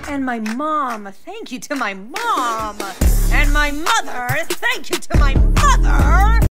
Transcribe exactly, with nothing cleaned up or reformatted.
And my mom, thank you to my mom. And my mother, thank you to my mother.